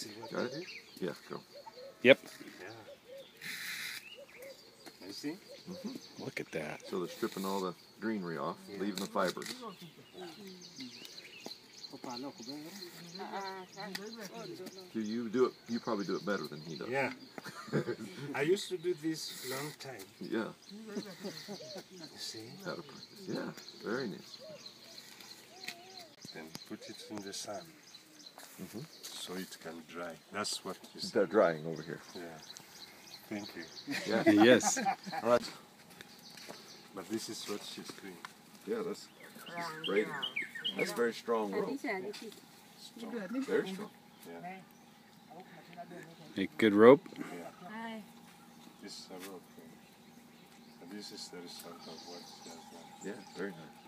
see what Got it it? is? Yeah, go. Yep. Yeah. You see? Look at that. So they're stripping all the greenery off, leaving the fibers. Do you do it? You probably do it better than he does. Yeah. I used to do this long time. Yeah. You see? How to practice. Yeah. Very nice. Then put it in the sun. So it can dry. That's what you said. They're drying over here. Yeah. Thank you. Yeah. Yes. All right. But this is what she's doing. Yeah, that's great. That's very strong rope. Very strong. Yeah. Make good rope. Yeah. This is a rope. And this is the result of what she has done. Yeah, very nice.